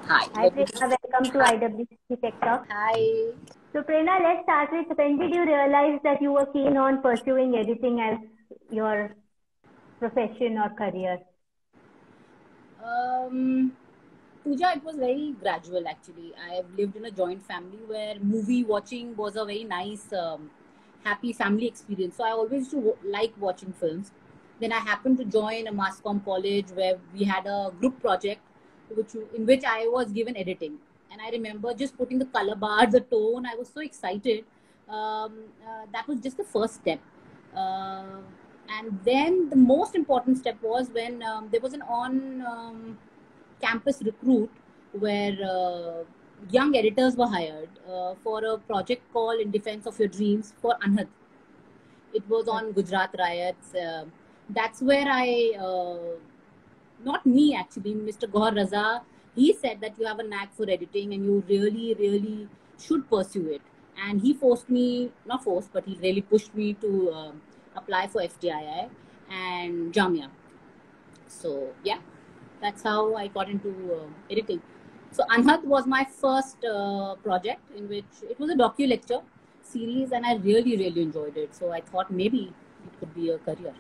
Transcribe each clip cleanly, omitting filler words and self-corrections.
Hi. Hi Prerna, welcome to IWC Tech Talk. Hi. So Prerna, let's start with when did you realize that you were keen on pursuing editing as your profession or career? Pooja, it was very gradual actually. I have lived in a joint family where movie watching was a very nice, happy family experience. So I always used to like watching films. Then I happened to join a mass comm college where we had a group project in which I was given editing. And I remember just putting the color bar, the tone. I was so excited. That was just the first step. Uh, and then the most important step was when there was an on campus recruit where young editors were hired for a project called In Defense of Your Dreams for Anhad. It was on Gujarat riots. That's where not me actually, Mr. Gaur Raza, he said that you have a knack for editing and you really, really should pursue it. And he forced me, not forced, but he really pushed me to apply for FTII and Jamia. So, yeah, that's how I got into editing. So, Anhad was my first project in which it was a docu-lecture series and I really, really enjoyed it. So, I thought maybe it could be a career.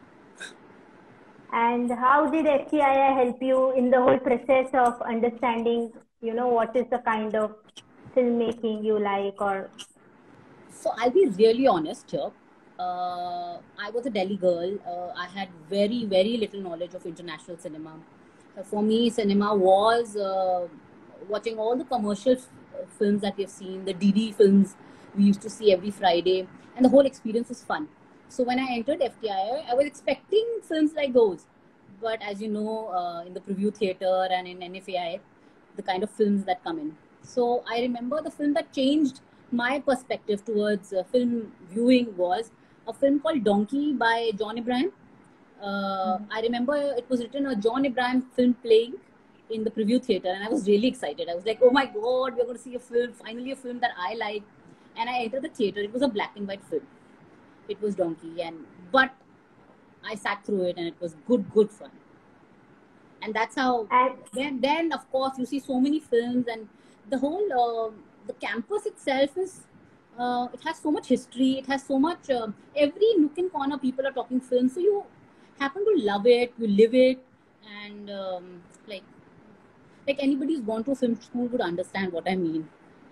And how did FTII help you in the whole process of understanding, what is the kind of filmmaking you like or? So I'll be really honest here. I was a Delhi girl. I had very, very little knowledge of international cinema. For me, cinema was watching all the commercial films that we've seen, the DD films we used to see every Friday, and the whole experience was fun. So when I entered FTI, I was expecting films like those. But as you know, in the preview theater and in NFAI, the kind of films that come in. So I remember the film that changed my perspective towards film viewing was a film called Donkey by John Abraham. I remember it was written a John Abraham film playing in the preview theater, and I was really excited. I was like, "Oh my god, we're going to see a film! Finally, a film that I like!" And I entered the theater. It was a black and white film. It was Donkey, but I sat through it, and it was good fun. And that's how. Then of course you see so many films, and the whole the campus itself is it has so much history. It has so much every nook and corner people are talking films, so you happen to love it, you live it, and like anybody who's gone to a film school would understand what I mean.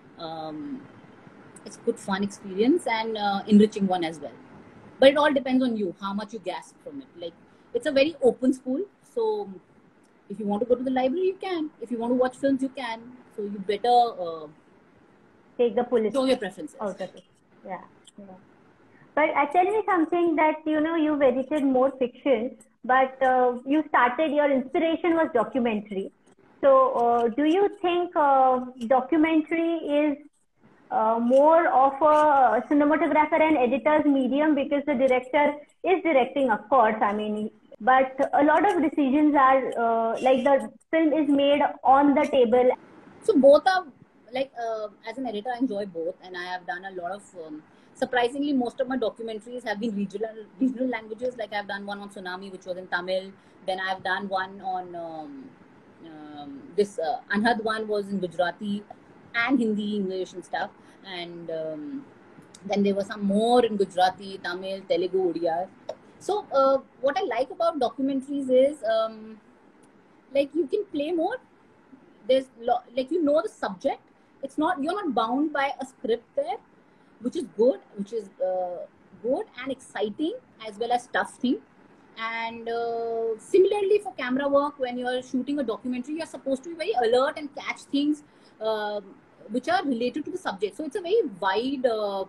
It's a good fun experience and enriching one as well, but it all depends on you how much you gasp from it. Like, it's a very open school, so if you want to go to the library, you can. If you want to watch films, you can. So you better take the full show your preferences. Out of it. Yeah. But tell me something that, you've edited more fiction, but you started, your inspiration was documentary. So do you think documentary is more of a cinematographer and editor's medium, because the director is directing, of course, but a lot of decisions are like the film is made on the table. So both are like, as an editor, I enjoy both, and I have done a lot of. Surprisingly, most of my documentaries have been regional languages. Like, I've done one on tsunami, which was in Tamil. Then I've done one on this Anhad one was in Gujarati and Hindi, English, and stuff. And then there were some more in Gujarati, Tamil, Telugu, Odia. So what I like about documentaries is like, you can play more. There's like, the subject. It's not, you're not bound by a script there, which is good, good and exciting as well as tough thing. And similarly for camera work, when you're shooting a documentary, you're supposed to be very alert and catch things which are related to the subject. So it's a very wide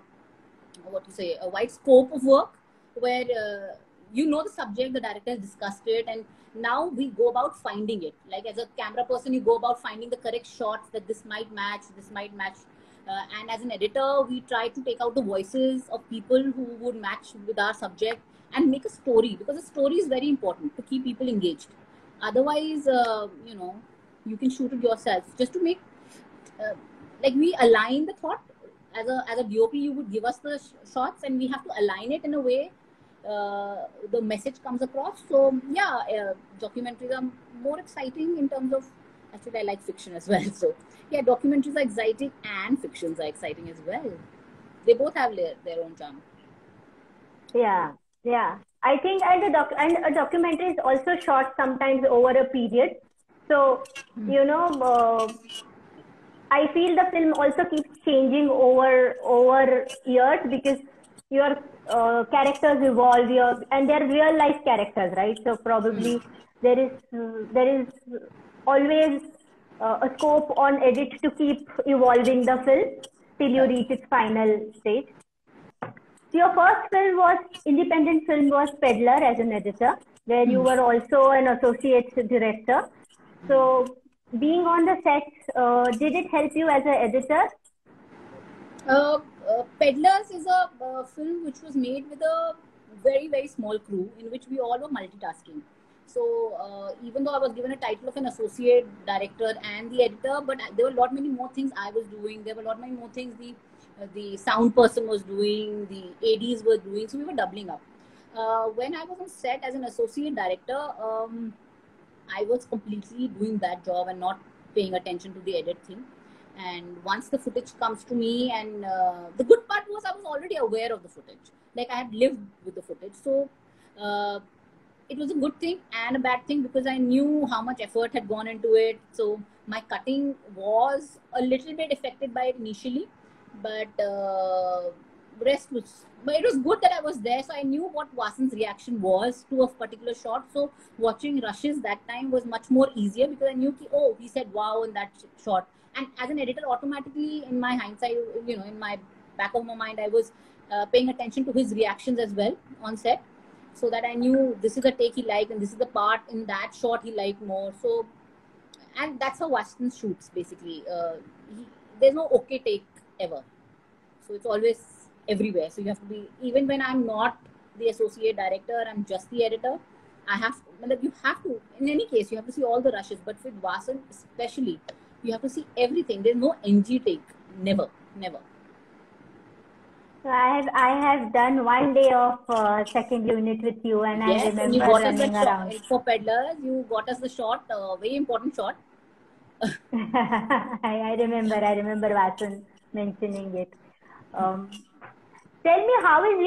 a wide scope of work where the subject, the director has discussed it, and now we go about finding it. Like, as a camera person, you go about finding the correct shots, that this might match. And as an editor, we try to take out the voices of people who would match with our subject and make a story, because a story is very important to keep people engaged. Otherwise, you can shoot it yourself just to make like, we align the thought. As a DOP, you would give us the shots, and we have to align it in a way the message comes across. So yeah, documentaries are more exciting in terms of Actually, I like fiction as well. So yeah, documentaries are exciting and fictions are exciting as well. They both have their own charm. Yeah, yeah. I think, and a documentary is also shot sometimes over a period. So, you know, I feel the film also keeps changing over years because your characters evolve, and they're real life characters, right? So probably there is always a scope on edit to keep evolving the film till you Right. reach its final stage. Your first film was independent film was Peddler as an editor, where you were also an associate director. So, being on the set, did it help you as an editor? Peddlers is a film which was made with a very very small crew in which we all were multitasking. So even though I was given a title of an associate director and the editor, but there were a lot many more things I was doing. There were a lot many more things the sound person was doing, the ADs were doing. So we were doubling up. When I was on set as an associate director, I was completely doing that job and not paying attention to the edit thing. And once the footage comes to me, and the good part was I was already aware of the footage. Like I had lived with the footage, so uh, it was a good thing and a bad thing because I knew how much effort had gone into it. So my cutting was a little bit affected by it initially, but rest was. But it was good that I was there, so I knew what Vasan's reaction was to a particular shot. So watching rushes that time was much more easier because I knew, oh, he said wow in that shot. And as an editor, automatically in my hindsight, in my back of my mind, I was paying attention to his reactions as well on set, so that I knew this is the take he liked and this is the part in that shot he liked more. So, and that's how Washington shoots basically. There's no okay take ever. So it's always everywhere. So you have to be, even when I'm not the associate director, I'm just the editor. You have to, in any case, you have to see all the rushes. But with Vasan especially, you have to see everything. There's no NG take. Never, never. So I have done one day of second unit with you, and I Yes, and you remember got us running that shot around. for Peddlers. You got us the shot, very important shot. I remember Vasan mentioning it. Um, Tell me, how is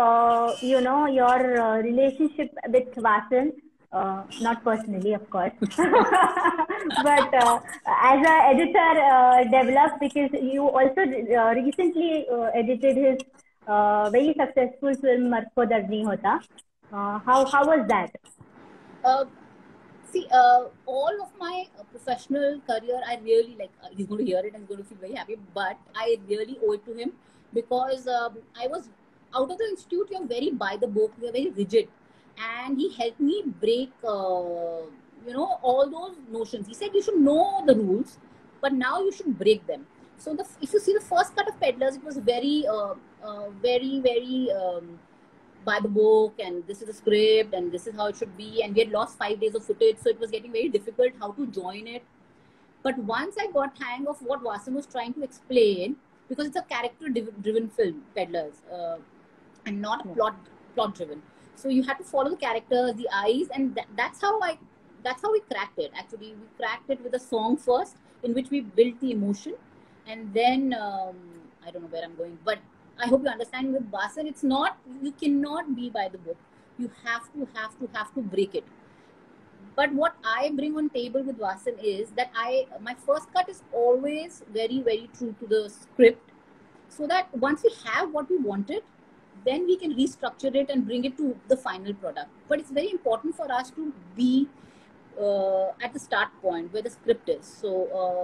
your relationship with Vasan? Not personally, of course, but as a editor developed, because you also recently edited his very successful film "Marko Dard Nahi Hota." How was that? Uh, See, all of my professional career, I really like. He's going to hear it and he's going to feel very happy. But I really owe it to him because I was out of the institute. You're very by the book. You're very rigid, and he helped me break, all those notions. He said you should know the rules, but now you should break them. So if you see the first cut of Peddlers, it was very, very. By the book, and this is the script and this is how it should be, and we had lost 5 days of footage, so it was getting very difficult how to join it. But once I got hang of what Vasan was trying to explain, because it's a character driven film, Peddlers, and not plot driven, so you have to follow the characters, the eyes, and that's how we cracked it. Actually, we cracked it with a song first, in which we built the emotion, and then I don't know where I'm going, but I hope you understand. With Vasan, it's not, you cannot be by the book. You have to break it. But what I bring on table with Vasan is that my first cut is always very very true to the script, so that once we have what we wanted, then we can restructure it and bring it to the final product. But it's very important for us to be at the start point where the script is. So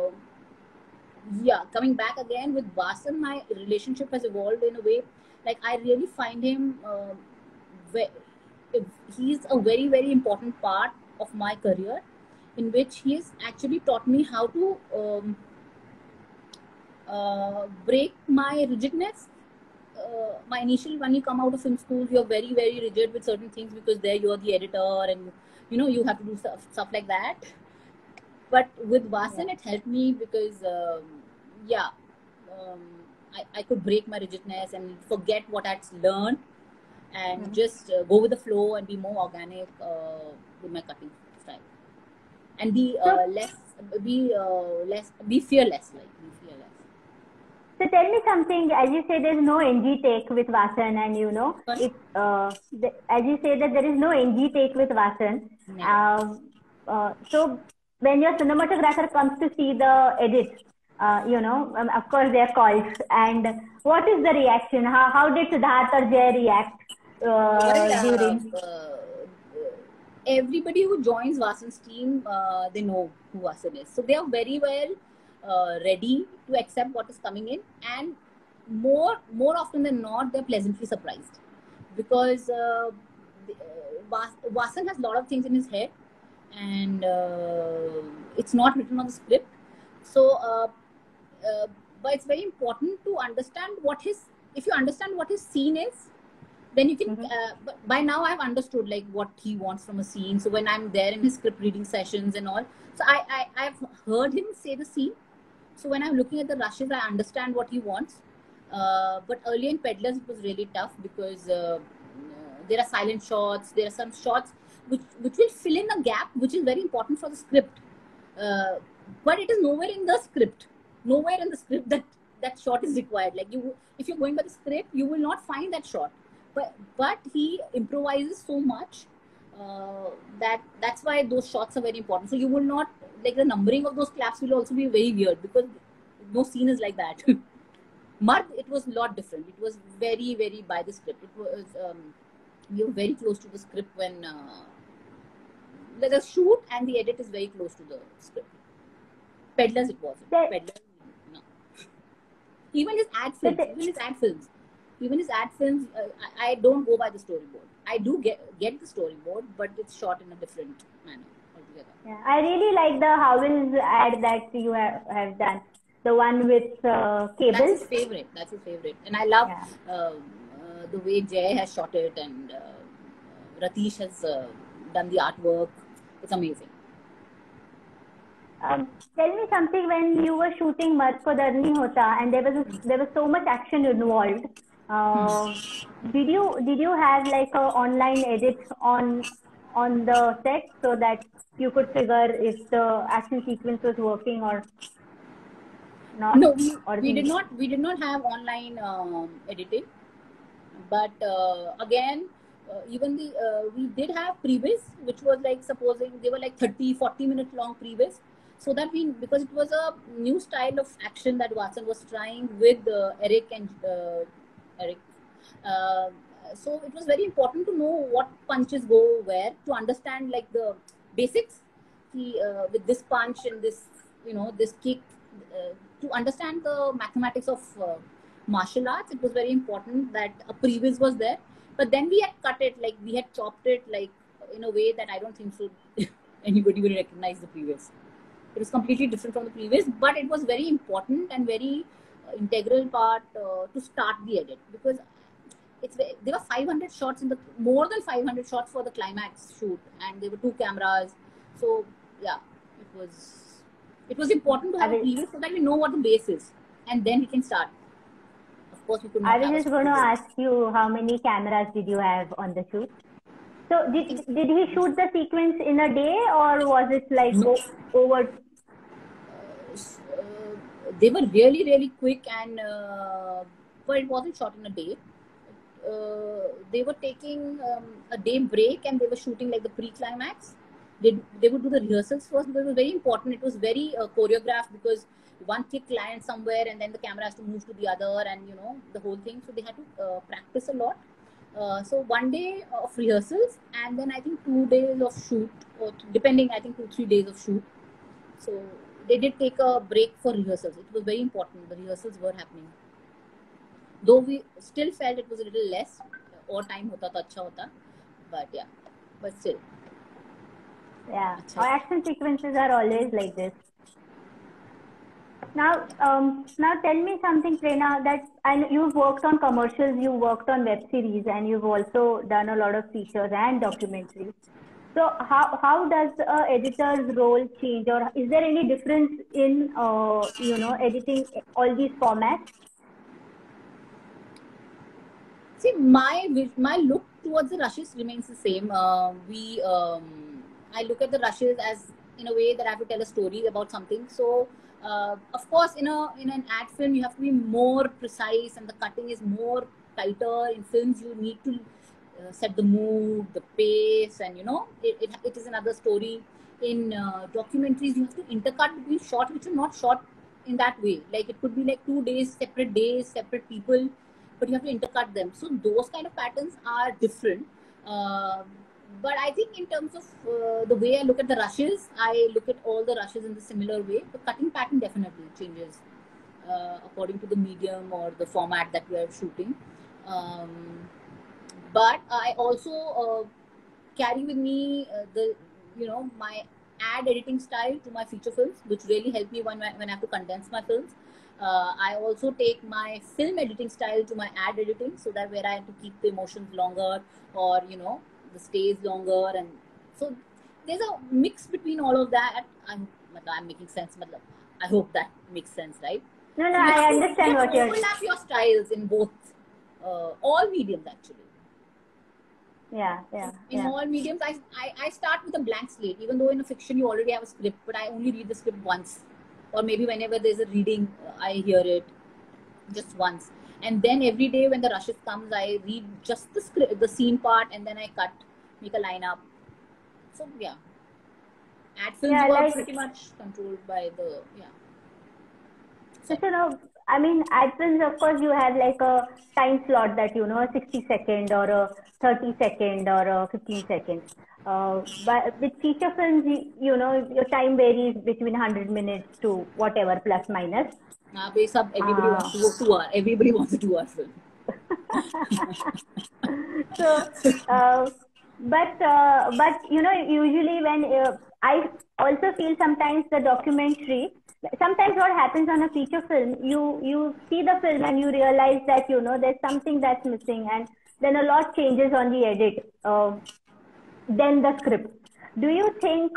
yeah, coming back again with Vasan, my relationship has evolved in a way, like I really find him he's a very very important part of my career, in which he has actually taught me how to break my rigidness. My initial, when you come out of film school, you're very very rigid with certain things because there you're the editor, and you have to do stuff like that. But with Vasan, it helped me because yeah, um, I could break my rigidness and forget what I'd learned, and just go with the flow and be more organic with my cutting style. and be So, less, be fearless, like be fearless. so tell me something. As you say, there's no NG take with Vasan, and you know, But it's as you say that there is no NG take with Vasan. never. So when your cinematographer comes to see the edit, of course there are calls. And what is the reaction? How did Siddharth or Jay react Well, during? everybody who joins Vasan's team, they know who Vasan is. So they are very well ready to accept what is coming in, and more often than not, they're pleasantly surprised because Vasan has a lot of things in his head, and it's not written on the script. So, but it's very important to understand what his. If you understand what his scene is, then you can but by now I've understood like what he wants from a scene. So when I'm there in his script reading sessions and all, so I've heard him say the scene. So when I'm looking at the rushes, I understand what he wants. But earlier in Peddlers it was really tough because there are silent shots, there are some shots which will fill in a gap which is very important for the script, but it is nowhere in the script, nowhere in the script that shot is required. Like you, if you're going by the script, you will not find that shot, but he improvises so much that's why those shots are very important. So you will not, like, the numbering of those claps will also be very weird because no scene is like that. Mard, it was a lot different. It was very, very by the script. It was we were very close to the script when the shoot and the edit is very close to the script. Peddlers it wasn't. Peddlers, no. Even his ad films, I don't go by the storyboard. I do get the storyboard, but it's shot in a different manner altogether. Yeah, I really like the Howells ad that you have done. The one with cables. That's his favorite. That's his favorite. And I love the way Jay has shot it, and Ratish has done the artwork. It's amazing. Tell me something. When you were shooting Marg Ko Dar Nahi Hota, and there was so much action involved, did you have like a online edit on the set so that you could figure if the action sequence was working or not? No, we did not have online editing, but again, even we did have previs, which was like, supposing they were like 30-40 minute long previs, so that because it was a new style of action that Vasan was trying with Eric and Eric. So it was very important to know what punches go where, to understand like the basics. With this punch and this, this kick, to understand the mathematics of martial arts, it was very important that a previs was there. But then we had cut it, like we had chopped it like in a way that I don't think so anybody will recognize the previs. It was completely different from the previs, but it was very important and very integral part to start the edit, because there were 500 shots more than 500 shots for the climax shoot, and there were 2 cameras. So yeah, it was important to have a previs so that we know what the base is, and then we can start. Of course, we could not. I was just going to ask you, how many cameras did you have on the shoot? So did he shoot the sequence in a day, or was it like over? They were really, really quick, and but it wasn't shot in a day. They were taking a day break, and they were shooting like the pre-climax. They would do the rehearsals first, because it was very important. It was very choreographed, because one kick lands somewhere and then the camera has to move to the other, and the whole thing. So they had to practice a lot. So 1 day of rehearsals, and then I think 2 days of shoot, or depending, I think 2-3 days of shoot. So they did take a break for rehearsals. It was very important. The rehearsals were happening. Though we still felt it was a little less, or time hota to acha hota, but yeah, but still. Yeah, our action sequences are always like this. Now tell me something, Prerna, that I know you've worked on commercials, you worked on web series, and you've also done a lot of features and documentaries. So how does the editor's role change, or is there any difference in editing all these formats? See, my look towards the rushes remains the same. I look at the rushes as in a way that I have to tell a story about something. So of course, in an ad film, you have to be more precise, and the cutting is more tighter. In films, you need to set the mood, the pace, and it is another story. In documentaries, you have to intercut between shots which are not shot in that way. Like it could be like 2 days, separate people, but you have to intercut them. So those kind of patterns are different. Uh, but I think in terms of the way I look at the rushes, I look at all the rushes in the similar way. The cutting pattern definitely changes according to the medium or the format that we are shooting. Um, but I also carry with me my ad editing style to my feature films, which really help me when I have to condense my films. I also take my film editing style to my ad editing, so that where I have to keep the emotions longer, or the stays longer, and so there's a mix between all of that. I'm making sense. I hope that makes sense, right? No, So I understand what you're. overlap your styles in both all mediums actually. Yeah. In all mediums, I start with a blank slate, even though in a fiction you already have a script, but I only read the script once, or maybe whenever there's a reading, I hear it just once, and then every day when the rushes comes, I read just the script, the scene part, and then I cut, make a line up. So yeah, ad films were pretty much controlled by the So, I mean, ad films, of course, you have like a time slot that, a 60-second or a 30-second or a 15-second. But with feature films, your time varies between 100 minutes to whatever, plus minus. Everybody wants to go 2 hours. Everybody wants a 2 hour film. So, but usually when I also feel sometimes the documentary, sometimes what happens on a feature film, you see the film and you realize that there's something that's missing, and then a lot changes on the edit, then the script. Do you think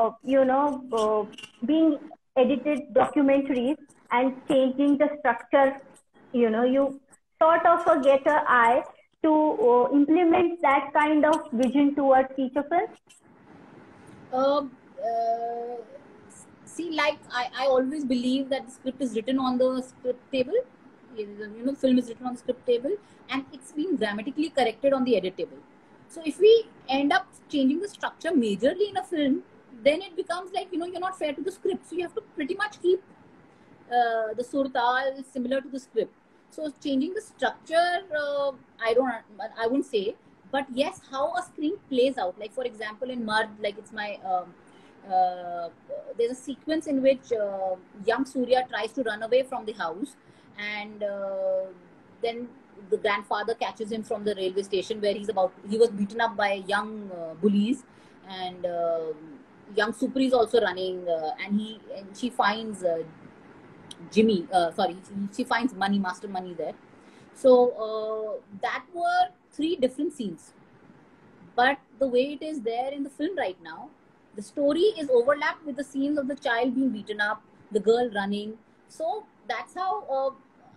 being edited documentaries and changing the structure, you sort of get an eye to implement that kind of vision towards feature films? See, like I always believe that the script is written on the script table. Film is written on the script table, and it's being grammatically corrected on the edit table. So if we end up changing the structure majorly in a film, then it becomes like you're not fair to the script. So you have to pretty much keep the surtal similar to the script. So changing the structure, I wouldn't say, but yes, how a screen plays out. Like for example, in Mard, like it's my there's a sequence in which young Surya tries to run away from the house, and then the grandfather catches him from the railway station where he was beaten up by young bullies, and young Supri is also running, and she finds Jimmy, she finds Master Money there. So that were 3 different scenes. But the way it is there in the film right now, the story is overlapped with the scenes of the child being beaten up, the girl running. So that's how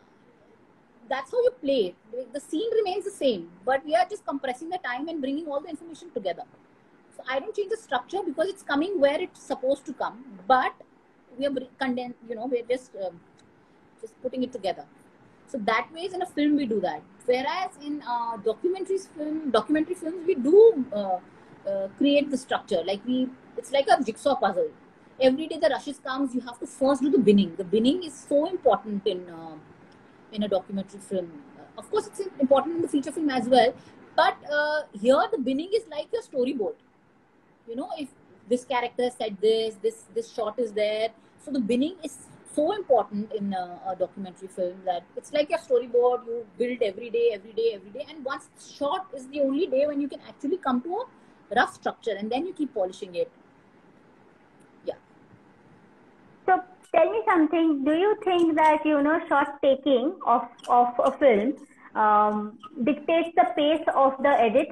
you play it. The scene remains the same, but we are just compressing the time and bringing all the information together. So I don't change the structure because it's coming where it's supposed to come, but we are we're just putting it together. So that way, in a film, we do that. Whereas in documentary films, we do create the structure. It's like a jigsaw puzzle. Every day the rushes comes, you have to first do the binning. The binning is so important in a documentary film. Of course, it's important in the feature film as well. But here, the binning is like your storyboard. If this character said this shot is there. So the binning is so important in a documentary film that it's like your storyboard. You build every day, and once shot is the only day when you can actually come to a rough structure, and then you keep polishing it. Yeah. So tell me something. Do you think that shot taking of a film dictates the pace of the edit?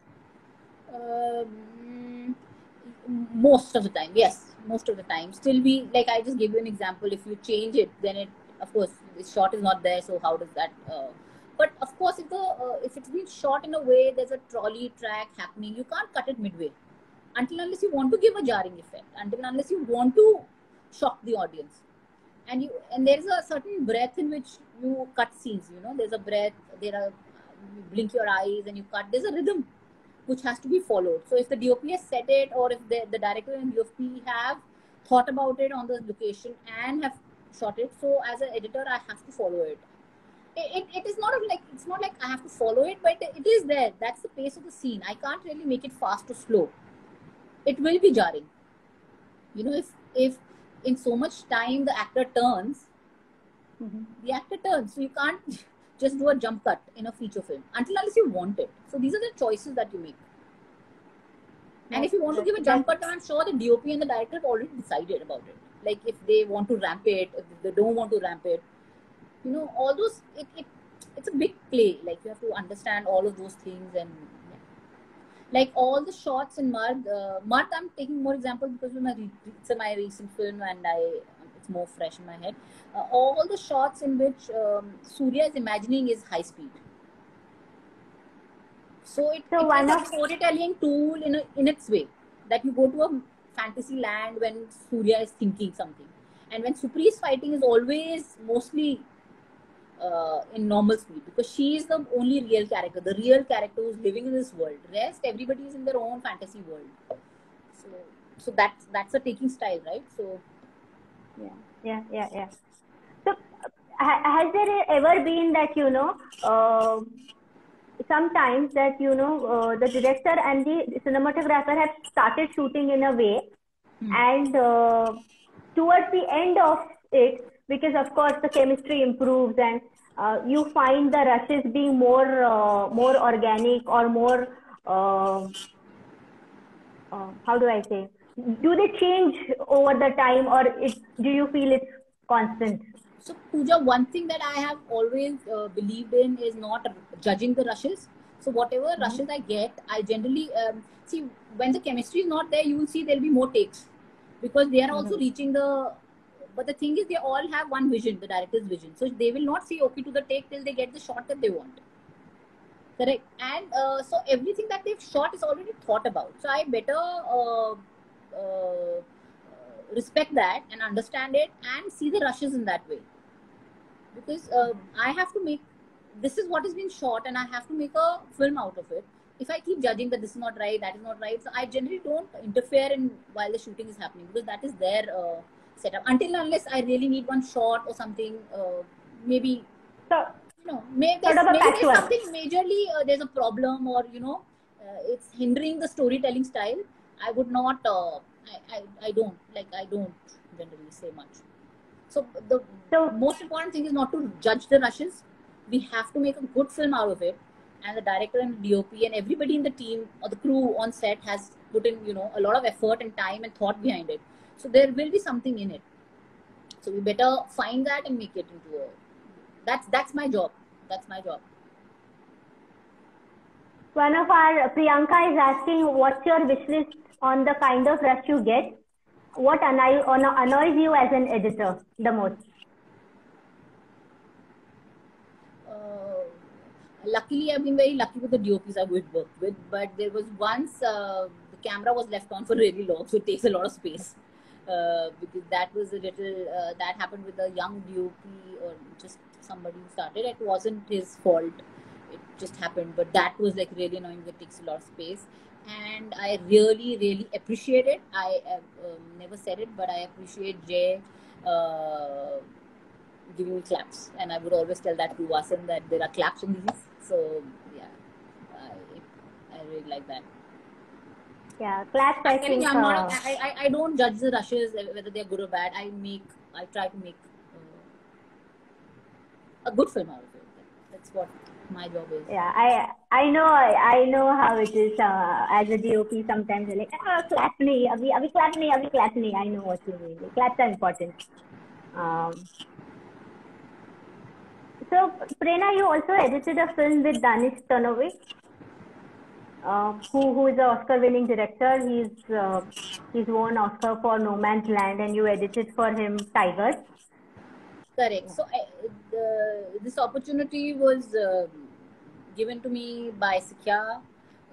Most of the time, yes. Most of the time, still I just gave you an example. If you change it, then it, of course, the shot is not there. So how does that? But of course, if it's been shot in a way, there's a trolley track happening, you can't cut it midway. until unless you want to give a jarring effect, until unless you want to shock the audience. And there's a certain breath in which you cut scenes, you know, there's a breath, there are, you blink your eyes and you cut, there's a rhythm which has to be followed. So if the DOP has set it, or if the director and DOP have thought about it on the location and have shot it, so as an editor I have to follow it. It is not like, it's not like I have to follow it, but it is there. That's the pace of the scene. I can't really make it fast or slow. It will be jarring. You know, if in so much time the actor turns, the actor turns. So you can't just do a jump cut in a feature film until unless you want it. So these are the choices that you make. And if you want to give a jump cut, I'm sure the DOP and the director have already decided about it. Like if they want to ramp it, if they don't want to ramp it, you know, all those, it's a big play. Like you have to understand all of those things. And yeah. Like all the shots in Marg, I'm taking more example because it's my recent film and it's more fresh in my head. All the shots in which Surya is imagining is high speed. So it's a storytelling tool in its way, that you go to a fantasy land when Surya is thinking something, and when Supri is fighting is always mostly in normal speed, because she is the only real character, the real character who's living in this world. Rest, everybody is in their own fantasy world. So that's a taking style, right? So yeah. So has there ever been that, you know, sometimes that, you know, the director and the cinematographer have started shooting in a way, and towards the end of it, because of course the chemistry improves and you find the rushes being more organic or more how do I say, do they change over the time, or do you feel it's constant? So Pooja, one thing that I have always believed in is not judging the rushes. So whatever rushes I get, I generally see, when the chemistry is not there, you will see there'll be more takes, because they are also reaching the. But the thing is, they all have one vision, the director's vision. So they will not say okay to the take till they get the shot that they want. Correct. And so everything that they've shot is already thought about. So I better respect that and understand it and see the rushes in that way. Because I have to make, this is what has been shot and I have to make a film out of it. If I keep judging that this is not right, that is not right, so I generally don't interfere in while the shooting is happening, because that is their setup. Until unless I really need one shot or something, maybe, so, you know, maybe there's something majorly, there's a problem, or, you know, it's hindering the storytelling style. I would not, I don't generally say much. So the most important thing is not to judge the rushes. We have to make a good film out of it, and the director and the DOP and everybody in the team or the crew on set has put in, you know, a lot of effort and time and thought behind it. So there will be something in it. So we better find that and make it into a. That's my job. That's my job. One of our Priyanka is asking, what's your wish list on the kind of rush you get? What annoys you as an editor the most? Luckily, I've been very lucky with the DOPs I've worked with, but there was once the camera was left on for really long, so it takes a lot of space. Because that was a little, that happened with a young DOP or just somebody who started. It wasn't his fault. It just happened, but that was like really annoying. It takes a lot of space. And I really, really appreciate it. I have never said it, but I appreciate Jay giving me claps. And I would always tell that to Vasan that there are claps in these. So, yeah, I really like that. Yeah, claps, I think. I don't judge the rushes, whether they're good or bad. I try to make a good film out of it. That's what my job is. Yeah, I know how it is as a DOP. Sometimes they're like, clap me, abhi clap me. I know what you mean. The claps are important. So Prerna, you also edited a film with Danish Tanvi, who is an Oscar-winning director. He's won Oscar for No Man's Land, and you edited for him Tigers. Correct. So this opportunity was given to me by Sikya,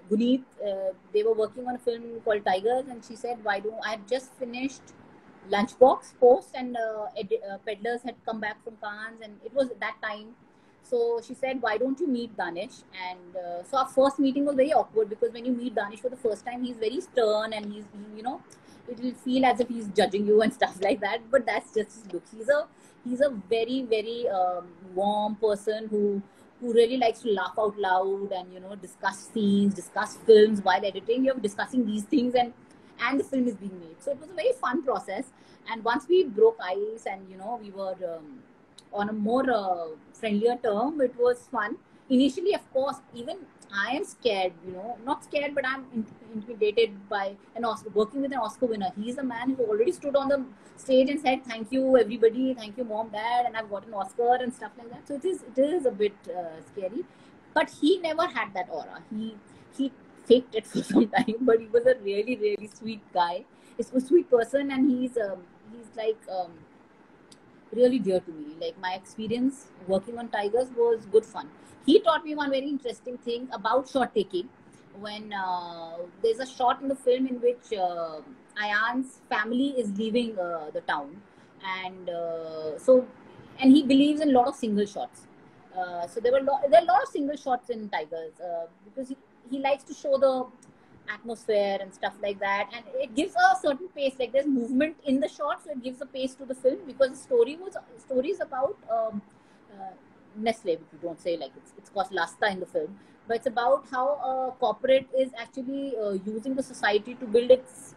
Guneet, they were working on a film called Tigers, and she said, "Why don't I had just finished Lunchbox Post, and Peddlers had come back from Cannes, and it was that time." So she said, "Why don't you meet Danish?" And so our first meeting was very awkward because when you meet Danish for the first time, he's very stern and you know, it will feel as if he's judging you and stuff like that. But that's just his look. He's a very very warm person who really likes to laugh out loud and, you know, discuss scenes, discuss films while editing. You're discussing these things, and the film is being made. So it was a very fun process. And once we broke ice and, you know, we were on a more friendlier term, it was fun. Initially, of course, even I am scared, you know, not scared, but I'm intimidated by an Oscar, working with an Oscar winner. He's a man who already stood on the stage and said, "Thank you, everybody. Thank you, mom, dad, and I've got an Oscar," and stuff like that. So it is a bit scary. But he never had that aura. He faked it for some time, but he was a really, really sweet guy. He's a sweet person, and he's like really dear to me. Like, my experience working on Tigers was good fun. He taught me one very interesting thing about shot taking. When there's a shot in the film in which Ayan's family is leaving the town, and and he believes in a lot of single shots. So there are a lot of single shots in Tigers because he likes to show the atmosphere and stuff like that, and it gives a certain pace. Like, there's movement in the shot, so it gives a pace to the film, because the story is about Nestle, which we don't say, like it's called Lasta in the film, but it's about how a corporate is actually using the society to build its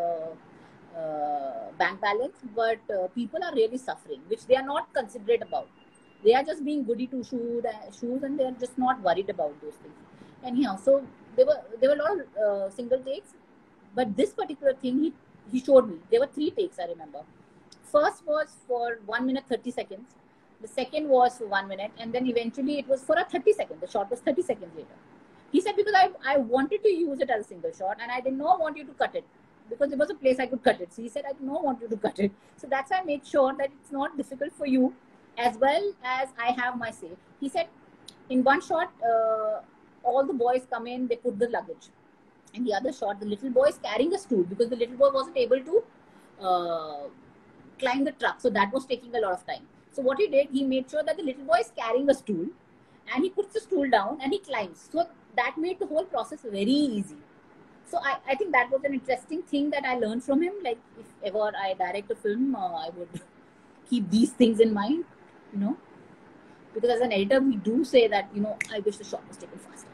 bank balance, but people are really suffering, which they are not considerate about. They are just being goody two shoes, and they are just not worried about those things. Anyhow, so there were a lot of single takes, but this particular thing he showed me. There were 3 takes, I remember. First was for 1 minute 30 seconds. The second was for 1 minute, and then eventually it was for a 30 second. The shot was 30 seconds later. He said, because I wanted to use it as a single shot, and I did not want you to cut it, because there was a place I could cut it. So he said, I do not want you to cut it. So that's why I made sure that it's not difficult for you, as well as I have my say. He said, in one shot, all the boys come in, they put the luggage. And the other shot, the little boy is carrying a stool, because the little boy wasn't able to climb the truck. So that was taking a lot of time. So what he did, he made sure that the little boy is carrying a stool, and he puts the stool down and he climbs. So that made the whole process very easy. So I think that was an interesting thing that I learned from him. Like, if ever I direct a film, I would keep these things in mind, you know. Because as an editor, we do say that, you know, I wish the shot was taken faster.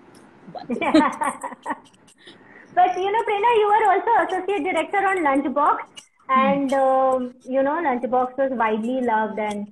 But, you know, Prerna, you were also associate director on Lunchbox, and you know, Lunchbox was widely loved. And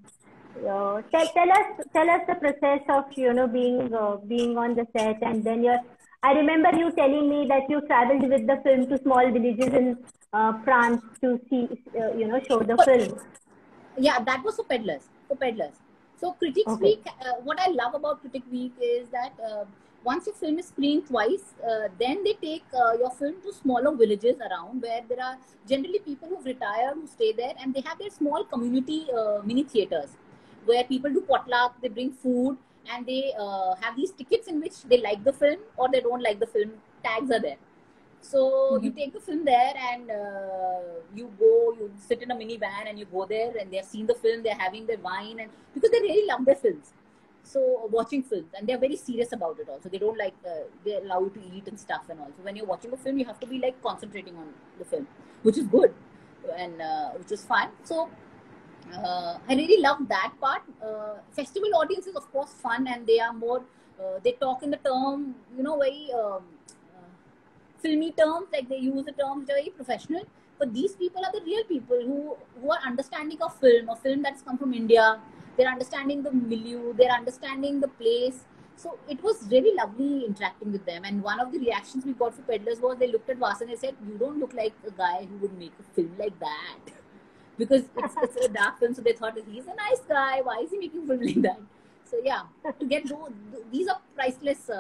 tell us the process of, you know, being on the set, and then I remember you telling me that you traveled with the film to small villages in France to see, you know, show the film. Yeah, that was for Peddlers. So Critics Okay. Week, what I love about Critic Week is that once your film is screened twice, then they take your film to smaller villages around, where there are generally people who've retired who stay there, and they have their small community mini theaters where people do potluck, they bring food, and they have these tickets in which they like the film or they don't like the film. Tags are there. So you take the film there, and you sit in a minivan and you go there, and they've seen the film, they're having their wine, and because they really love their films. So watching films, and they're very serious about it also. They don't like, they allow you to eat and stuff, and also when you're watching a film, you have to be like concentrating on the film, which is good, and which is fun. So I really love that part. Festival audience is of course fun, and they are more, they talk in the term, you know, very filmy terms, like they use the terms which are very professional. But these people are the real people who are understanding of film, that's come from India. They're understanding the milieu, they're understanding the place. So it was really lovely interacting with them. And one of the reactions we got for Peddlers was, they looked at Vasan and they said, "You don't look like a guy who would make a film like that." Because it's a dark film, so they thought that he's a nice guy. Why is he making film like that? So yeah, to get these are priceless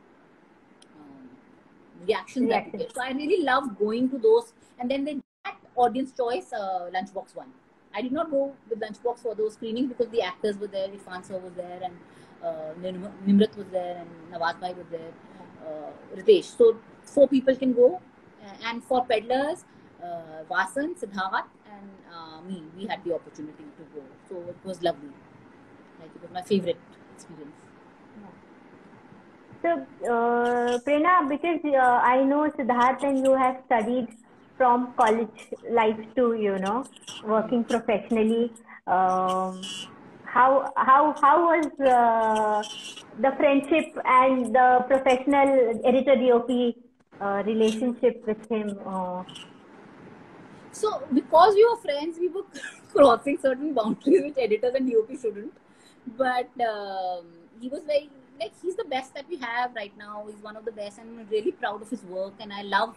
reactions that we get. So I really love going to those, and then that audience choice Lunchbox one. I did not go with Lunchbox for those screenings because the actors were there, Irfan sir was there, and Nimrat was there, and Nawaz Bhai was there. Ritesh. So 4 people can go, and for peddlers, Vasan, Siddharth, and me, we had the opportunity to go. So it was lovely. Like, it was my favorite experience. So, Prerna, because I know Siddharth and you have studied from college life to, working professionally. How was the friendship and the professional editor DOP relationship with him? So because we were friends, we were crossing certain boundaries which editors and DOP shouldn't. But he was very, like, he's the best that we have right now. He's one of the best, and I'm really proud of his work. And I love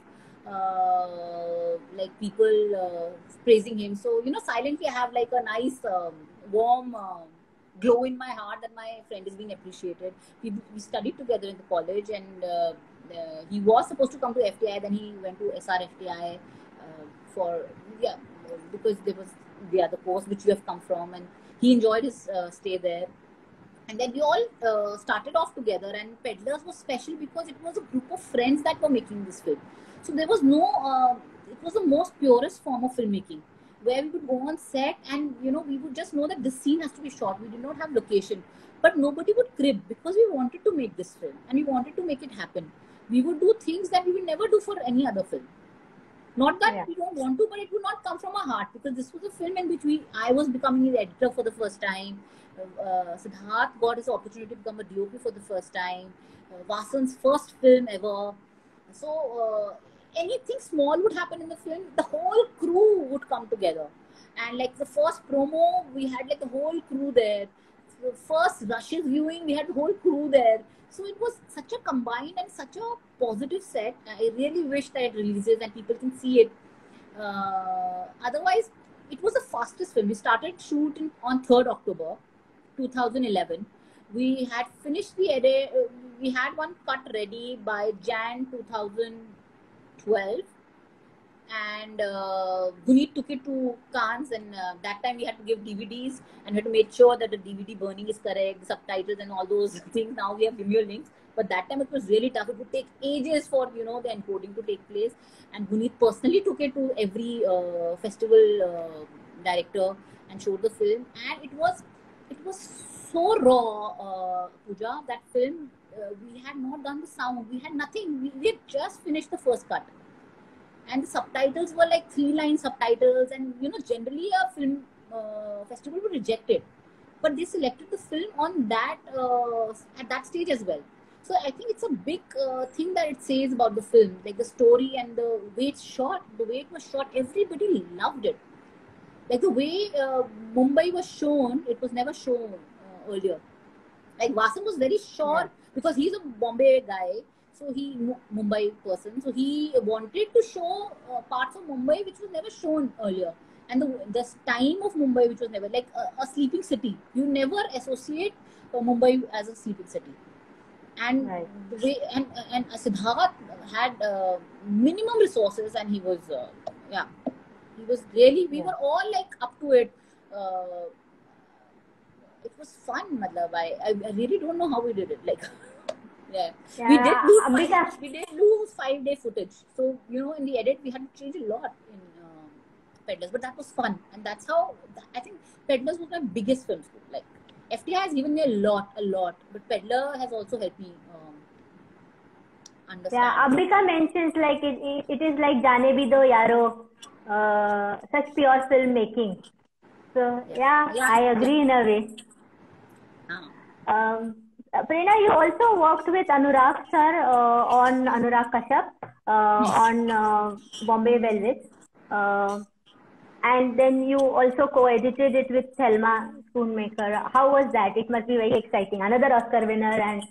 like people praising him. So silently I have like a nice warm glow in my heart that my friend is being appreciated. We studied together in the college, and he was supposed to come to FTI. Then he went to SRFTI for because there was the other course which we have come from, and he enjoyed his stay there. And then we all started off together, and Peddlers was special because it was a group of friends that were making this film. So there was no it was the most purest form of filmmaking, where we would go on set, and we would just know that this scene has to be shot. We did not have location, but nobody would crib, because we wanted to make this film and we wanted to make it happen. We would do things that we would never do for any other film. Not that we don't want to, but it would not come from our heart, because this was a film in which I was becoming the editor for the first time. Siddharth got his opportunity to become a DOP for the first time. Vasan's first film ever. So anything small would happen in the film, the whole crew would come together. And like the first promo, we had like the whole crew there. The first rushes viewing, we had the whole crew there. So it was such a combined and such a positive set. I really wish that it releases and people can see it. Otherwise, it was the fastest film. We started shooting on 3rd October 2011. We had finished the edit. We had one cut ready by Jan 2012. And Guneet took it to Cannes, and that time we had to give DVDs, and we had to make sure that the DVD burning is correct, the subtitles and all those things. Now we have Vimeo links, but that time it was really tough. It would take ages for the encoding to take place, and Guneet personally took it to every festival director and showed the film, and it was so raw, Pooja. That film, we had not done the sound, we had nothing. We had just finished the first cut. And the subtitles were like 3-line subtitles, and generally a film festival would reject it, but they selected the film on that at that stage as well. So I think it's a big thing that it says about the film, like the story and the way it's shot, the way it was shot. Everybody loved it. Like the way Mumbai was shown, it was never shown earlier. Like Vasan was very sure, because he's a Bombay guy. So he Mumbai person. So he wanted to show parts of Mumbai which was never shown earlier, and the time of Mumbai which was never, like a sleeping city. You never associate Mumbai as a sleeping city. And the way and Siddharth had minimum resources, and he was he was really. We were all like up to it. It was fun, matlab. I really don't know how we did it. Like. Yeah. We did lose 5-day footage. So, in the edit, we had to change a lot in Peddlers. But that was fun. And that's how, I think Peddlers was my biggest film school. Like, FTI has given me a lot. But Peddler has also helped me understand. Yeah, Ambika mentions like it is like Jaane Bhi Do Yaro, such pure filmmaking. So, I agree in a way. Prerna, you also worked with Anurag sir on Anurag Kashyap on Bombay Velvet, and then you also co-edited it with Thelma Schoonmaker. How was that? It must be very exciting. Another Oscar winner, and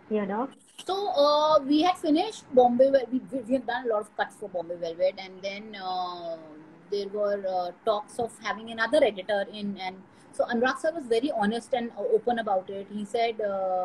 So we had finished Bombay. We have done a lot of cuts for Bombay Velvet, and then there were talks of having another editor in. And so Anurag sir was very honest and open about it. He said,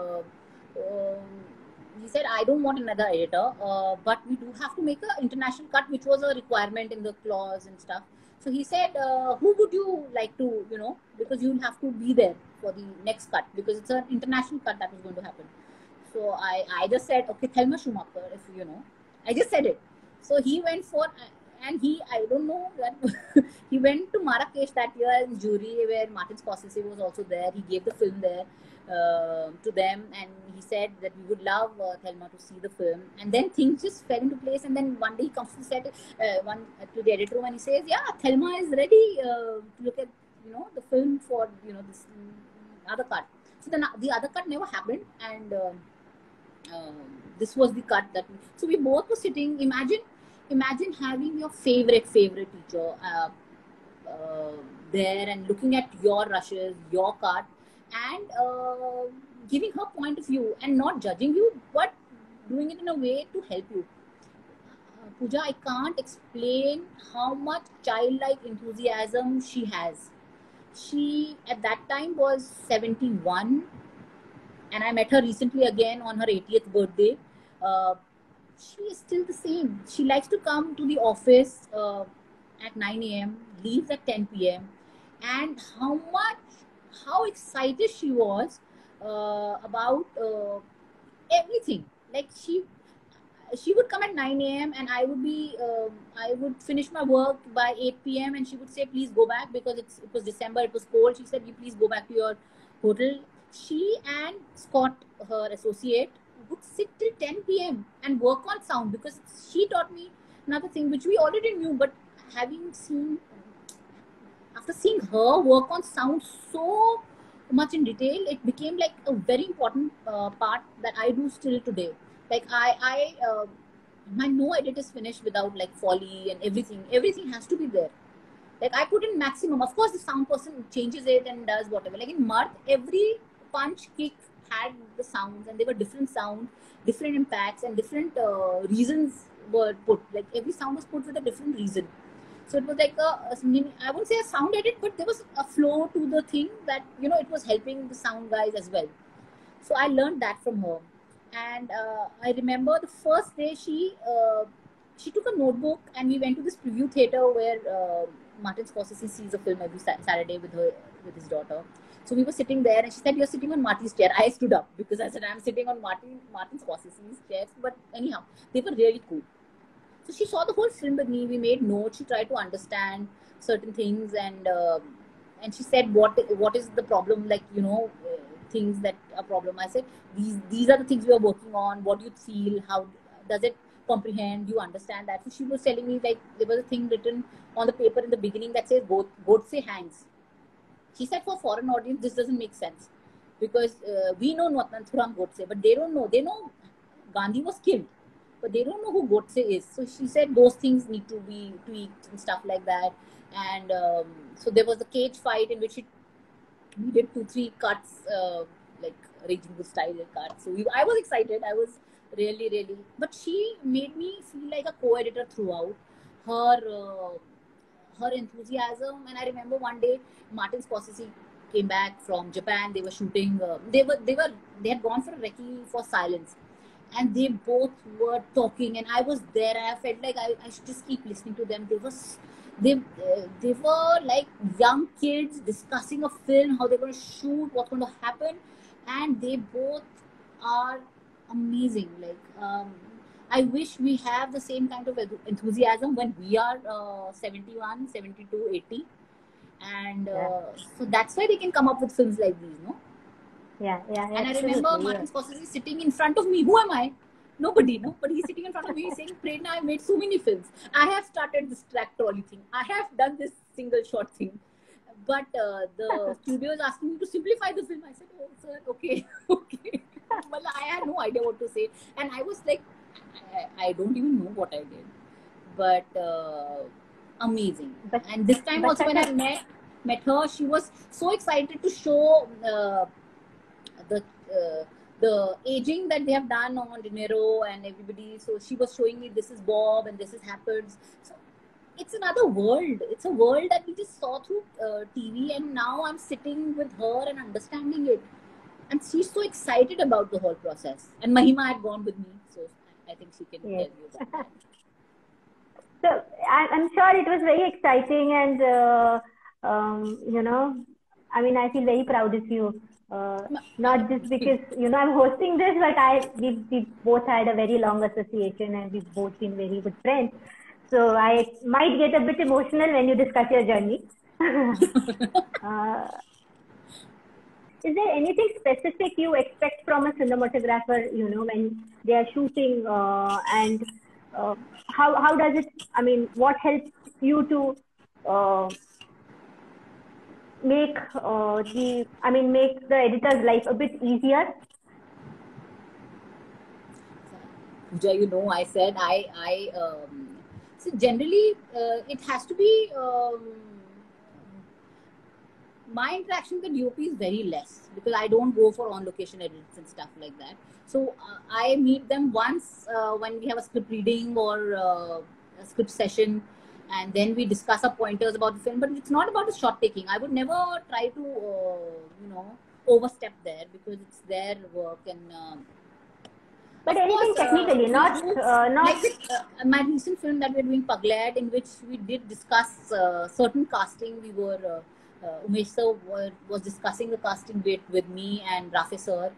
I don't want another editor, but we do have to make an international cut, which was a requirement in the clause and stuff. So he said, who would you like to, because you'll have to be there for the next cut, because it's an international cut that was going to happen. So I just said, okay, Thelma Schumacher, if you know. I just said it. So he went for, and I don't know that, he went to Marrakesh that year in jury where Martin Scorsese was also there. He gave the film there to them, and he said that we would love Thelma to see the film. And then things just fell into place. And then one day he comes to set, to the editor room, and he says, yeah, Thelma is ready to look at, the film for, this other cut. So then the other cut never happened, and this was the cut that so we both were sitting. Imagine having your favorite teacher there and looking at your rushes, your cut, and giving her point of view and not judging you, but doing it in a way to help you. Pooja, I can't explain how much childlike enthusiasm she has. She at that time was 71, and I met her recently again on her 80th birthday. She is still the same. She likes to come to the office at 9 a.m., leaves at 10 p.m. And how excited she was about everything. Like she would come at 9 a.m. and I would finish my work by 8 p.m. and she would say, please go back, because it was December, it was cold. She said, you please go back to your hotel. She and Scott, her associate, would sit till 10 p.m. and work on sound, because she taught me another thing which we already knew, but after seeing her work on sound so much in detail, it became like a very important part that I do still today. Like my no edit is finished without like foley and everything. Everything has to be there. Like I put in maximum. Of course, the sound person changes it and does whatever. Like in Marth, every punch, kick had the sounds, and they were different sounds, different impacts, and different reasons were put. Like every sound was put with a different reason. So it was like I won't say a sound edit, but there was a flow to the thing that, it was helping the sound guys as well. So I learned that from her. And I remember the first day she took a notebook and we went to this preview theater where Martin Scorsese sees a film every Saturday with his daughter. So we were sitting there and she said, you're sitting on Marty's chair. I stood up because I said, I'm sitting on Martin Scorsese's chair. But anyhow, they were really cool. So she saw the whole film with me. We made notes. She tried to understand certain things, and she said, what is the problem? Like, things that are problem. I said, these are the things we are working on. What do you feel? How does it comprehend? You understand that? So she was telling me, like, there was a thing written on the paper in the beginning that says Godse hangs. She said, for foreign audience, this doesn't make sense, because we know Nathuram Godse, but they don't know. They know Gandhi was killed, but they don't know who Godse is. So she said those things need to be tweaked and stuff like that. And so there was a cage fight in which we did 2-3 cuts, like Raging Bull style cuts. So I was excited. I was really, really. But she made me feel like a co-editor throughout. Her enthusiasm. And I remember one day Martin Scorsese came back from Japan. They were shooting. They had gone for a recce for silence. And they both were talking, and I was there, and I felt like I should just keep listening to them. They were like young kids discussing a film, how they're going to shoot, what's going to happen, and they both are amazing. Like I wish we have the same kind of enthusiasm when we are 71, 72, 80, and so that's why they can come up with films like these, no? Yeah. And I remember Martin Scorsese sitting in front of me. Who am I? Nobody, no? But he's sitting in front of me saying, Prerna, I made so many films. I have started this track trolley thing. I have done this single shot thing. But the studio is asking me to simplify the film. I said, oh, sir, okay. Well, I had no idea what to say. And I was like, I don't even know what I did. But amazing. And this time also when I met her, she was so excited to show the aging that they have done on De Niro and everybody. So she was showing me, this is Bob and this is Happens. So it's another world. It's a world that we just saw through TV, and now I'm sitting with her and understanding it. And she's so excited about the whole process. And Mahima had gone with me, so I think she can tell you about that. So I'm sure it was very exciting, and I mean, I feel very proud of you Not just because I'm hosting this, but we both had a very long association and we've both been very good friends. So I might get a bit emotional when you discuss your journey. uh, is there anything specific you expect from a cinematographer, when they are shooting, and how does it? I mean, what helps you to make make the editor's life a bit easier? Pooja, I said so generally it has to be my interaction with the DOP is very less because I don't go for on-location edits and stuff like that. So I meet them once when we have a script reading or a script session, and then we discuss our pointers about the film. But it's not about the shot taking. I would never try to overstep there because it's their work and. But of anything course, technically, not like with, my recent film that we're doing, Paglad, in which we did discuss certain casting. We were Umesh sir was discussing the casting bit with me and Rafe sir.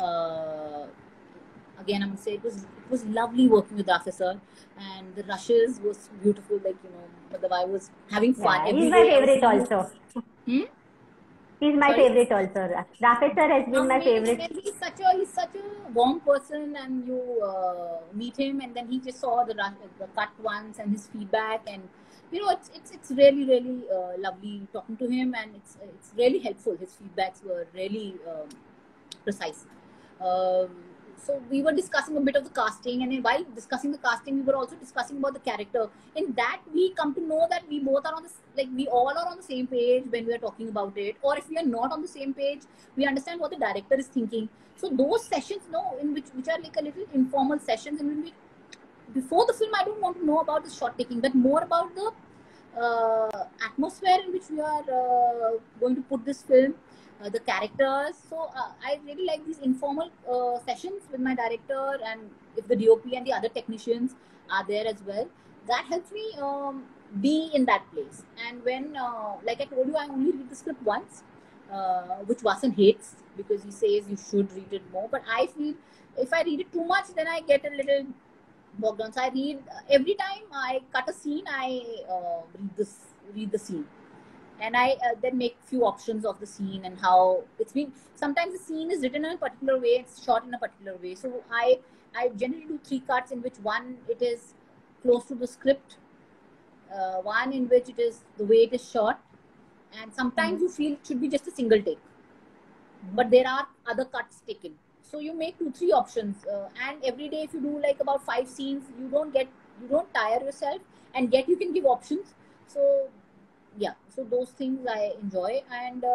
Again, I'm gonna say it was lovely working with Rafe sir, and the rushes was beautiful. But I was having fun. Yeah, he's my favorite also. He's my favorite also. Rafe sir has been my favorite. He's such a warm person, and you meet him, and then he just saw the cut once and his feedback, and it's really lovely talking to him, and it's really helpful. His feedbacks were really precise. So we were discussing a bit of the casting, and while discussing the casting, we were also discussing about the character. In that, we come to know that we both are we all are on the same page when we are talking about it. Or if we are not on the same page, we understand what the director is thinking. So those sessions, in which are like a little informal sessions, and when before the film, I don't want to know about the shot taking, but more about the atmosphere in which we are going to put this film. The characters. So I really like these informal sessions with my director, and if the DOP and the other technicians are there as well, that helps me be in that place. And when, like I told you, I only read the script once, which Vasan hates because he says you should read it more. But I feel if I read it too much, then I get a little bogged down. So I read every time I cut a scene, I read the scene. And I then make few options of the scene and how it's been. Sometimes the scene is written in a particular way, it's shot in a particular way. So I generally do 3 cuts, in which one it is close to the script, one in which it is the way it is shot, and sometimes you feel it should be just a single take, but there are other cuts taken. So you make 2-3 options, and every day if you do like about 5 scenes, you don't tire yourself, and yet you can give options. So yeah, so those things I enjoy. And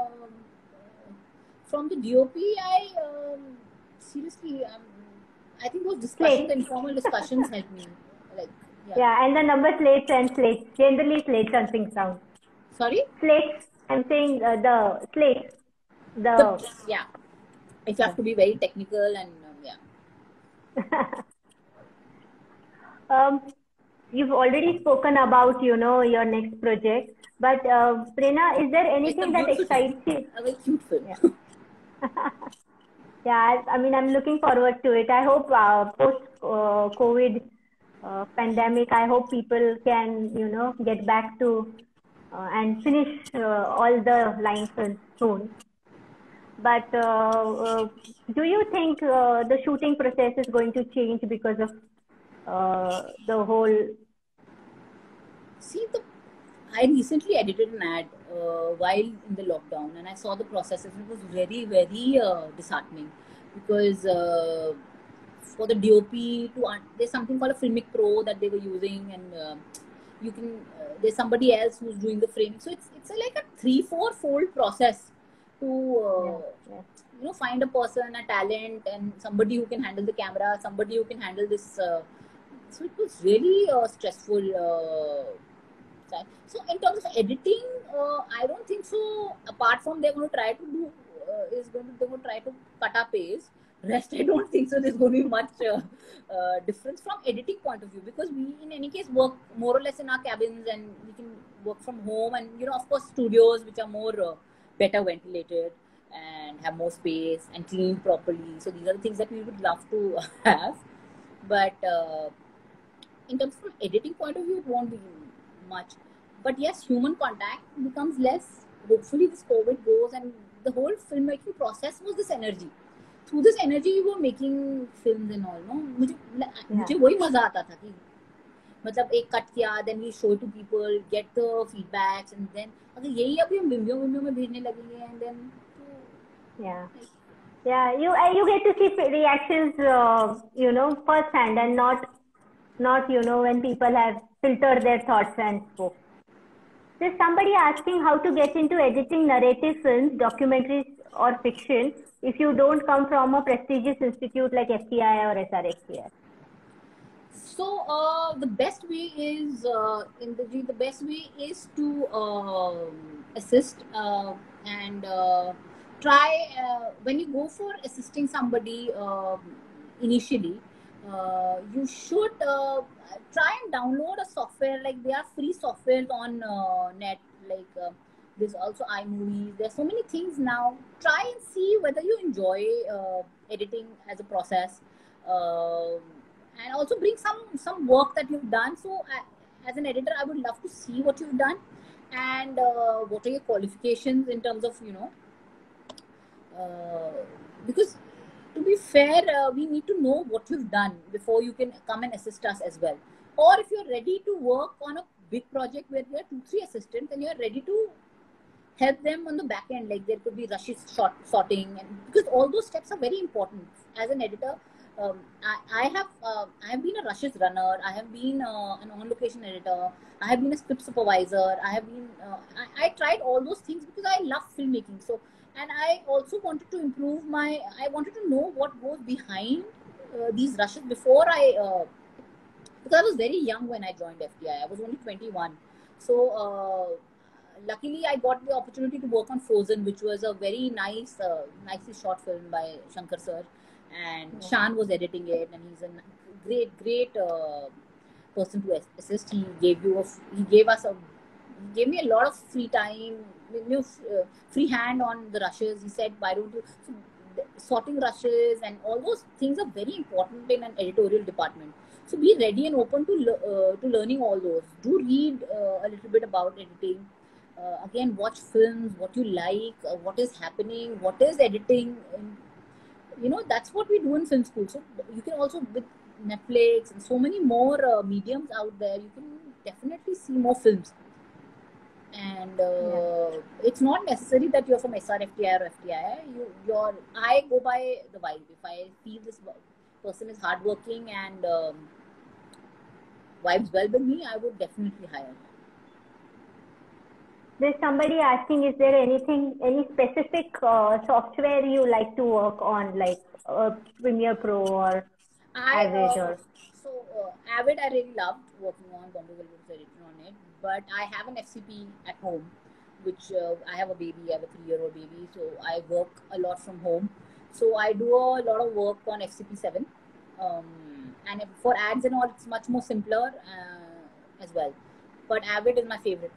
from the DOP, I seriously, I think those discussions, the informal discussions help me. Yeah, and the number slates and slates. Generally, slates and things down. Sorry? Slates. I'm saying the slates. Yeah. If you have to be very technical and You've already spoken about, your next project. But Prerna, is there anything that excites you? A very cute film. Yeah, I mean, I'm looking forward to it. I hope post-COVID pandemic, I hope people can, get back to and finish all the lines soon. But do you think the shooting process is going to change because of the whole? See, I recently edited an ad while in the lockdown, and I saw the process. It was very, very disheartening because for the DOP there's something called a Filmic Pro that they were using, and you can there's somebody else who's doing the framing. So it's like a 3-4 fold process to find a person, a talent, and somebody who can handle the camera, somebody who can handle this. So it was really stressful. So in terms of editing, I don't think so. Apart from they're going to try to do, they're going to try to cut our pace. Rest, I don't think so. There's going to be much difference from editing point of view, because we in any case work more or less in our cabins, and we can work from home, and of course studios which are more better ventilated, and have more space and clean properly. So these are the things that we would love to have. But in terms of editing point of view, it won't be much. But yes, human contact becomes less. Hopefully, this COVID goes, and the whole filmmaking process was this energy. Through this energy, we were making films and all. No, मुझे वही मजा आता था कि मतलब एक cut किया, then we show to people, get the feedbacks, and then अगर यही अभी हम विम्बियो में भेजने लगेंगे, and then you get to see reactions firsthand, and not when people have filtered their thoughts and spoke. There's somebody asking how to get into editing narrative films, documentaries or fiction if you don't come from a prestigious institute like FTI or SRFTI. So the best way is the best way is to assist and try when you go for assisting somebody initially. You should try and download a software. Like there are free softwares on net. Like there's also iMovies. There's so many things now. Try and see whether you enjoy editing as a process. And also bring some work that you've done. So as an editor, I would love to see what you've done and what are your qualifications in terms of because to be fair, we need to know what you've done before you can come and assist us as well. Or if you're ready to work on a big project where there are 2-3 assistants and you're ready to help them on the back end, like there could be rushes sorting, and because all those steps are very important as an editor. I have been a rushes runner. I have been an on-location editor. I have been a script supervisor. I have been. I tried all those things because I love filmmaking. So, and I also wanted to improve my. I wanted to know what goes behind these rushes before I. Because I was very young when I joined FTI. I was only 21. So luckily, I got the opportunity to work on Frozen, which was a very nice, nicely shot film by Shankar sir. And Shan was editing it, and he's a great person to assist. He gave me a lot of free time, free hand on the rushes. He said, "Why don't you?" So, sorting rushes and all those things are very important in an editorial department. So be ready and open to learning all those. Do read a little bit about editing. Again, watch films, what you like, what is happening, what is editing. That's what we do in film school. So you can also, with Netflix and so many more mediums out there, you can definitely see more films. And it's not necessary that you're from SRFTI or FTI. I go by the vibe. If I feel this person is hardworking and vibes well with me, I would definitely hire. There's somebody asking, is there any specific software you like to work on, like Premiere Pro or Avid? Avid, I really loved working on. Bombay Velvet was editing on it, but I have an FCP at home, which I have a baby. I have a 3-year-old baby, so I work a lot from home. So I do a lot of work on FCP7, and for ads and all, it's much more simpler as well. But Avid is my favorite.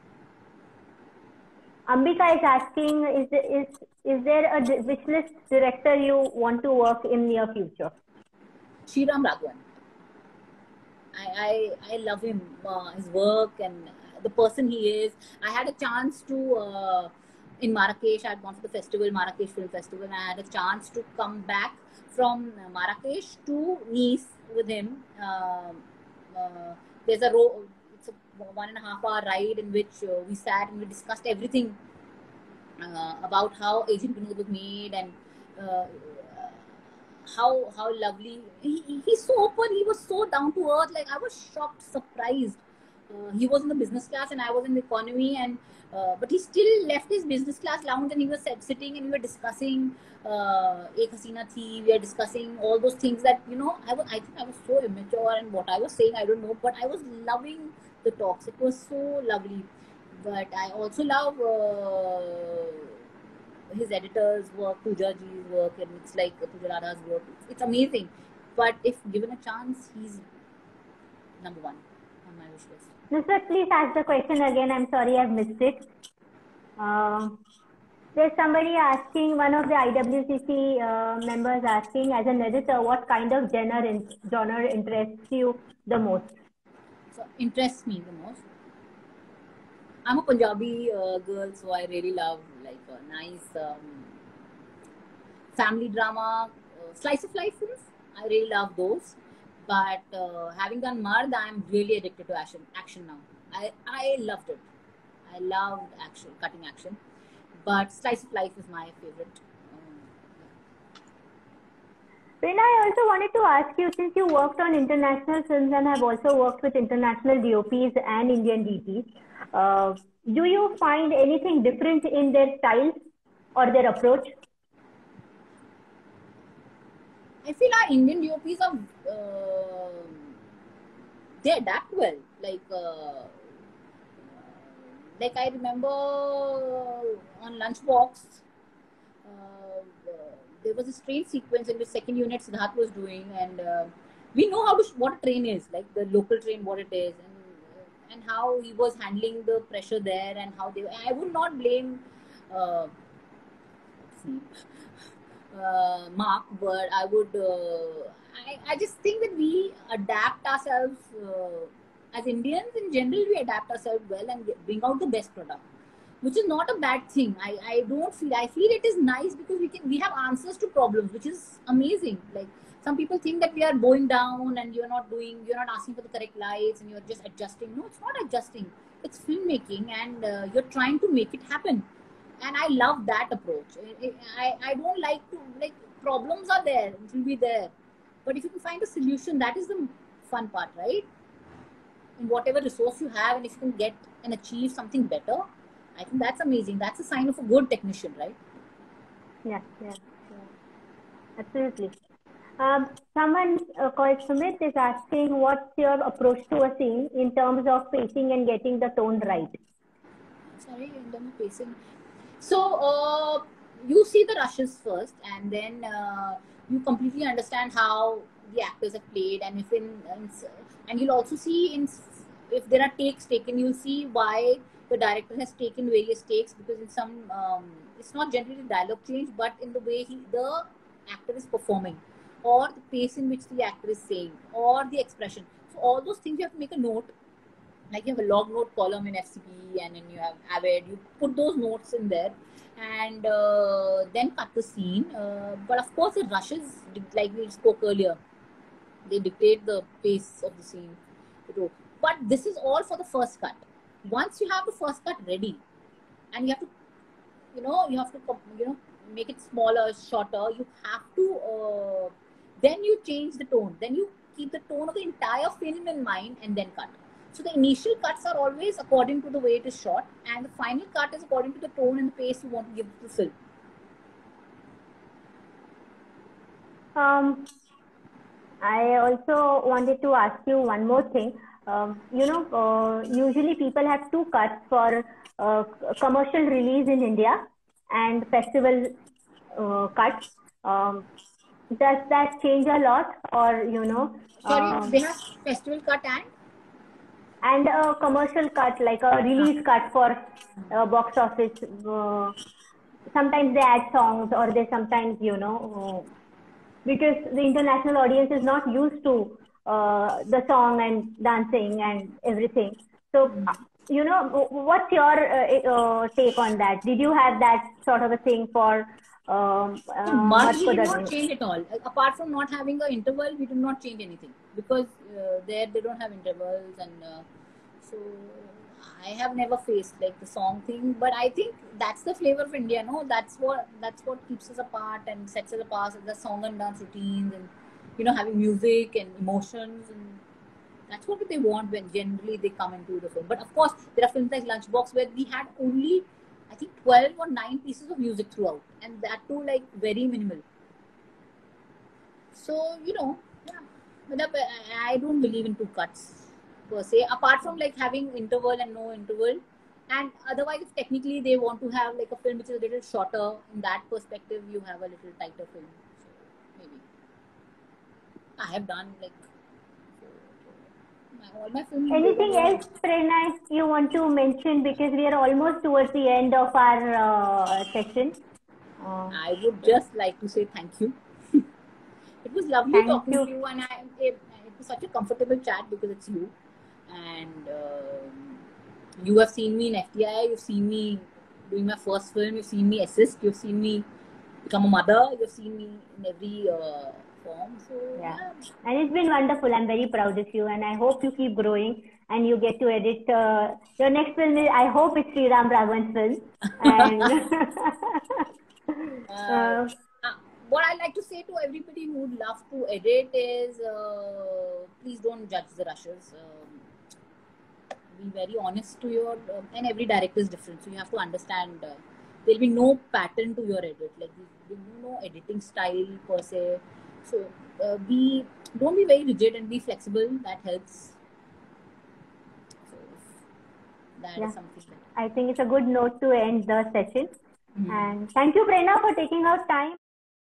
Ambika is asking, is there a wishlist director you want to work in near future? Sriram Raghavan. I love him, his work and the person he is. I had a chance to, in Marrakesh, I had gone for the festival, Marrakesh Film Festival, and I had a chance to come back from Marrakesh to Nice with him. There's a it's a 1.5 hour ride in which we sat and we discussed everything about how Agent Vinod was made and how lovely. He's so open. He was so down to earth. Like I was shocked, surprised. He was in the business class and I was in the economy, and but he still left his business class lounge and he was sitting and we were discussing Ek Hasina Thi. We were discussing all those things that I think I was so immature and what I was saying I don't know, but I was loving the talks. It was so lovely. But I also love his editor's work, Pooja Ji's work, and it's like Pooja Radha's work. It's amazing. But if given a chance, he's number one on my wish list. Nusrat, please ask the question again. I'm sorry, I've missed it. There's somebody asking, one of the IWCC members asking, as an editor, what kind of genre interests you the most? So interests me the most. I'm a Punjabi girl, so I really love like a nice family drama, slice of life films. I really love those. But having done Mard, I'm really addicted to action now. I loved it. I loved action, cutting action. But slice of life is my favorite. Prerna, I also wanted to ask you, since you worked on international films and have also worked with international DOPs and Indian DPs, do you find anything different in their styles or their approach? I feel our Indian DOPs are they adapt well. Like I remember on Lunchbox, there was a train sequence in the second unit Siddharth was doing, and we know what a train is, like the local train, what it is, and how he was handling the pressure there, and how they. I would not blame. What's his name? Mark, but I would. I just think that we adapt ourselves as Indians in general. We adapt ourselves well and bring out the best product, which is not a bad thing. I don't feel. I feel it is nice because we have answers to problems, which is amazing. Like some people think that we are bowing down and you're not asking for the correct lights and you're just adjusting. No, it's not adjusting. It's filmmaking, and you're trying to make it happen, and I love that approach. I don't like to, like, problems are there, it will be there, but if you can find a solution, that is the fun part, right? In whatever resource you have, and if you can get and achieve something better, I think that's amazing. That's a sign of a good technician, right? Yeah, absolutely. Someone called Sumit is asking, what's your approach to a scene in terms of pacing and getting the tone right? Sorry, in terms of pacing. So you see the rushes first, and then you completely understand how the actors have played, and if and you'll also see if there are takes taken, you'll see why the director has taken various takes, because in some it's not generally dialogue change, but in the way the actor is performing, or the pace in which the actor is saying, or the expression. So all those things you have to make a note, like you have a log note column in FCP, and then you have Avid, you put those notes in there, and then cut the scene. But of course, it rushes, like we spoke earlier. They dictate the pace of the scene. But this is all for the first cut. Once you have the first cut ready, and you have to, make it smaller, shorter. You have to, then you change the tone. Then you keep the tone of the entire film in mind, and then cut. So the initial cuts are always according to the way it is shot, and the final cut is according to the tone and the pace you want to give to the film. I also wanted to ask you one more thing. Usually people have two cuts for commercial release in India and festival cuts. Does that change a lot, or Sorry, they have festival cut and a commercial cut, like a release cut for box office? Sometimes they add songs, or they sometimes, because the international audience is not used to the song and dancing and everything. So, what's your take on that? Did you have that sort of a thing for Mud we did not change at all. Apart from not having an interval, we did not change anything, because there they don't have intervals, and so I have never faced like the song thing. But I think that's the flavor of India. No, that's what keeps us apart and sets us apart. The song and dance routines, and having music and emotions, and that's what they want when generally they come into the film. But of course, there are films like Lunchbox where we had only, I think, 12 or 9 pieces of music throughout, and that too like very minimal. So yeah, but I don't believe in two cuts per se. Apart from like having interval and no interval, and otherwise, if technically they want to have like a film which is a little shorter, in that perspective, you have a little tighter film. So maybe I have done like All my films. Anything else, Prerna, you want to mention, because we are almost towards the end of our session? I would just like to say thank you. It was lovely Thank talking you. to you, and it was such a comfortable chat because it's you, and you have seen me in FTI, you've seen me doing my first film, you've seen me assist, you've seen me become a mother, you've seen me in every form. So Yeah, and it's been wonderful. I'm very proud of you, and I hope you keep growing and you get to edit your next film. I hope it's Sri Ram Raghavan's film. And uh, what I like to say to everybody who would love to edit is, please don't judge the rushes. Be very honest to your, and every director is different, so you have to understand. There'll be no pattern to your edit. Like there'll be no editing style per se. So don't be very rigid and be flexible. That helps. So that yeah, is something that I think it's a good note to end the session. And thank you, Prerna, for taking out time.